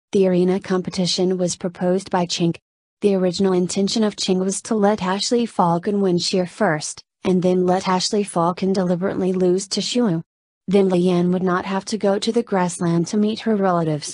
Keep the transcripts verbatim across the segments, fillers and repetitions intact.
The arena competition was proposed by Chink. The original intention of Chink was to let Ashley Falcon win sheer first, and then let Ashley Falcon deliberately lose to Shu. Then Lian would not have to go to the grassland to meet her relatives.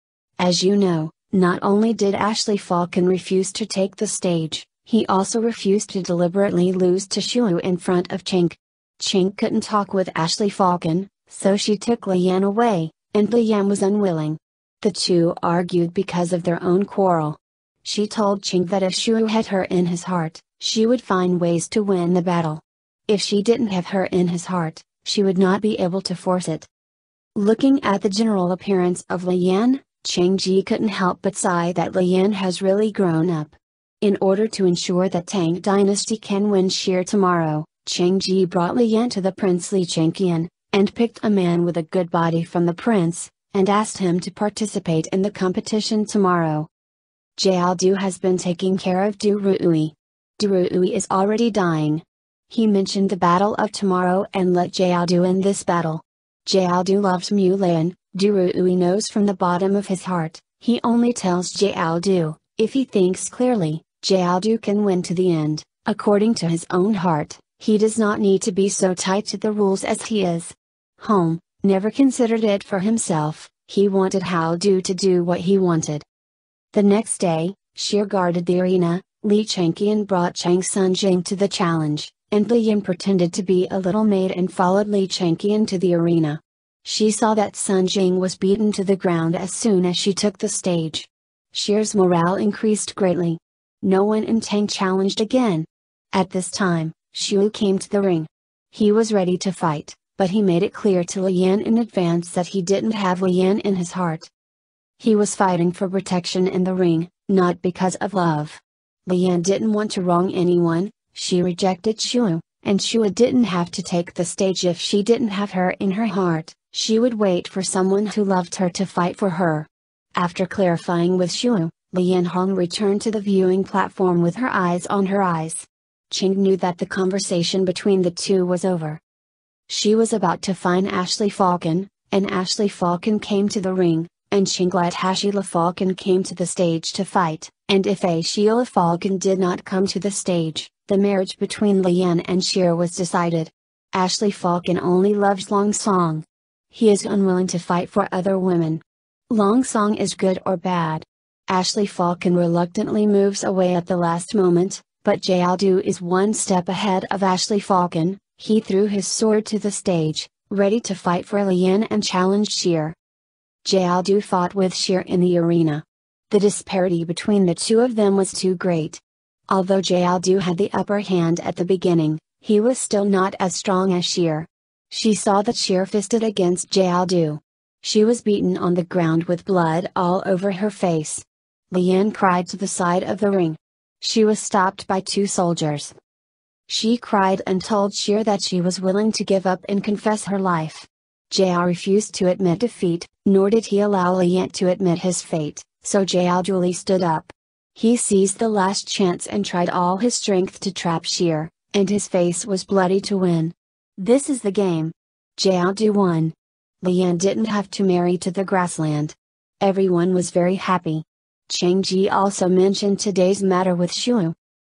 As you know, not only did Ashley Falcon refuse to take the stage, he also refused to deliberately lose to Shu in front of Chink. Chink couldn't talk with Ashley Falcon, so she took Lian away, and Lian was unwilling. The two argued because of their own quarrel. She told Chink that if Shu had her in his heart, she would find ways to win the battle. If she didn't have her in his heart, she would not be able to force it. Looking at the general appearance of Lian, Chang Ji couldn't help but sigh that Lian has really grown up. In order to ensure that Tang Dynasty can win sheer tomorrow, Chang Ji brought Lian to the princely Changqian, and picked a man with a good body from the prince, and asked him to participate in the competition tomorrow. Jiao Du has been taking care of Du Ruyi. Du Ruyi is already dying. He mentioned the battle of tomorrow and let Jiao Du in this battle. Jiao Du loves Mu Lian. Du Ruyi knows from the bottom of his heart, he only tells Jiao Du, if he thinks clearly, Jiao Du can win to the end. According to his own heart, he does not need to be so tight to the rules as he is. Home never considered it for himself, he wanted Hao Du to do what he wanted. The next day, Sheer guarded the arena. Li Changqian brought Chang Sunjing to the challenge, and Li Yan pretended to be a little maid and followed Li Changqian to the arena. She saw that Sunjing was beaten to the ground as soon as she took the stage. Sheer's morale increased greatly. No one in Tang challenged again. At this time, Shu came to the ring. He was ready to fight, but he made it clear to Lian in advance that he didn't have Lian in his heart. He was fighting for protection in the ring, not because of love. Lian didn't want to wrong anyone. She rejected Shu, and Shu didn't have to take the stage if she didn't have her in her heart. She would wait for someone who loved her to fight for her. After clarifying with Shu, Lian Hong returned to the viewing platform with her eyes on her eyes. Ching knew that the conversation between the two was over. She was about to find Ashley Falcon, and Ashley Falcon came to the ring, and Ching let Ashila Falcon came to the stage to fight, and if Ashila Falcon did not come to the stage, the marriage between Lian and Sheer was decided. Ashley Falcon only loves Long Song. He is unwilling to fight for other women. Long Song is good or bad. Ashley Falcon reluctantly moves away at the last moment, but Jiao Du is one step ahead of Ashley Falcon. He threw his sword to the stage, ready to fight for Lian and challenged Sheer. Jiao Du fought with Sheer in the arena. The disparity between the two of them was too great. Although Jiao Du had the upper hand at the beginning, he was still not as strong as Sheer. She saw that Sheer fisted against Jiao Du. She was beaten on the ground with blood all over her face. Lian cried to the side of the ring. She was stopped by two soldiers. She cried and told Sheer that she was willing to give up and confess her life. Jiao refused to admit defeat, nor did he allow Lian to admit his fate, so Jiao duly stood up. He seized the last chance and tried all his strength to trap Sheer, and his face was bloody to win. This is the game. Jiao Du won. Lian didn't have to marry to the grassland. Everyone was very happy. Chang Ji also mentioned today's matter with Shu.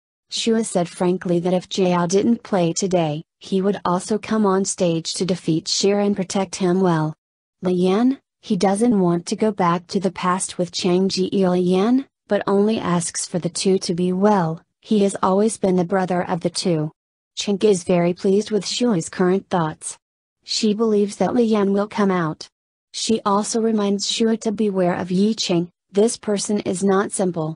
Shu said frankly that if Jiao didn't play today, he would also come on stage to defeat Sheer and protect him well. Lian, he doesn't want to go back to the past with Chang Ji Lian, but only asks for the two to be well. He has always been the brother of the two. Chang is very pleased with Shu's current thoughts. She believes that Lian will come out. She also reminds Shu to beware of Yi Ching. This person is not simple.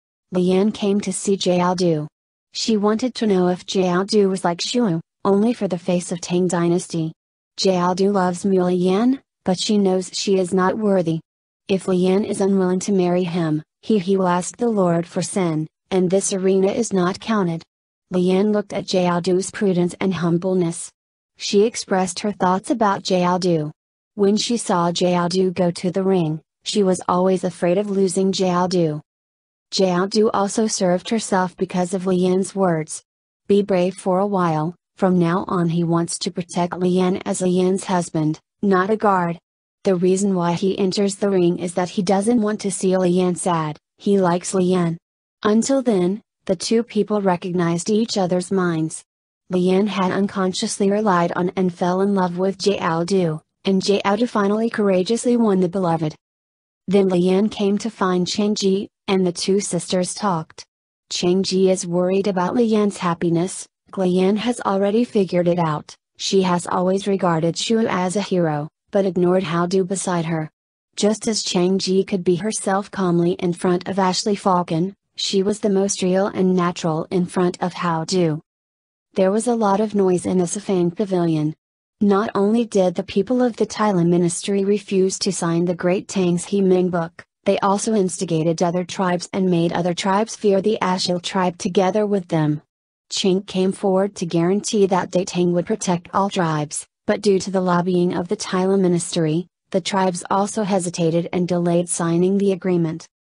Lian came to see Jiao Du. She wanted to know if Jiao Du was like Shu, only for the face of Tang Dynasty. Jiao Du loves Mu Lian, but she knows she is not worthy. If Lian is unwilling to marry him, he he will ask the Lord for sin, and this arena is not counted. Lian looked at Jiao Du's prudence and humbleness. She expressed her thoughts about Jiao Du. When she saw Jiao Du go to the ring, she was always afraid of losing Jiao Du. Jiao Du also served herself because of Lian's words. Be brave for a while, from now on he wants to protect Lian as Lian's husband, not a guard. The reason why he enters the ring is that he doesn't want to see Lian sad, he likes Lian. Until then, the two people recognized each other's minds. Lian had unconsciously relied on and fell in love with Jiaodu, and Jiaodu finally courageously won the beloved. Then Lian came to find Changji, and the two sisters talked. Changji is worried about Lian's happiness. Lian has already figured it out. She has always regarded Shu as a hero, but ignored Haodu beside her. Just as Changji could be herself calmly in front of Ashley Falcon, she was the most real and natural in front of Haodu. There was a lot of noise in the Sifang Pavilion. Not only did the people of the Tila Ministry refuse to sign the Great Tang's Heming Book, they also instigated other tribes and made other tribes fear the Ashil tribe together with them. Chink came forward to guarantee that Datang would protect all tribes, but due to the lobbying of the Tila Ministry, the tribes also hesitated and delayed signing the agreement.